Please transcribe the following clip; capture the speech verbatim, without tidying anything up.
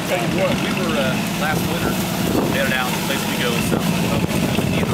tell you what, we were uh, last winter headed out. The place we go is something.